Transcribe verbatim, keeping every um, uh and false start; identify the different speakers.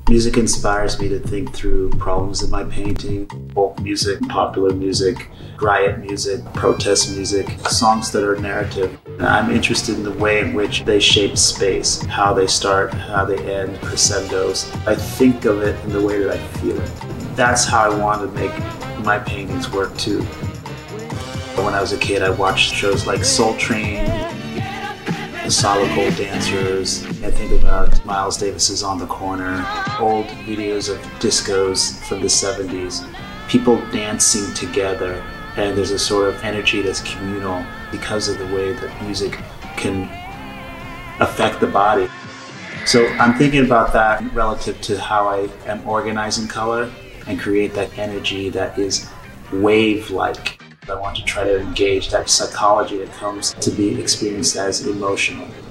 Speaker 1: Music inspires me to think through problems in my painting. Folk music, popular music, riot music, protest music, songs that are narrative. I'm interested in the way in which they shape space, how they start, how they end, crescendos. I think of it in the way that I feel it. That's how I want to make my paintings work too. When I was a kid, I watched shows like Soul Train, the Solid Gold Dancers. I think about Miles Davis's On the Corner, old videos of discos from the seventies, people dancing together, and there's a sort of energy that's communal because of the way that music can affect the body. So I'm thinking about that relative to how I am organizing color and create that energy that is wave-like. I want to try to engage that psychology that comes to be experienced as emotional.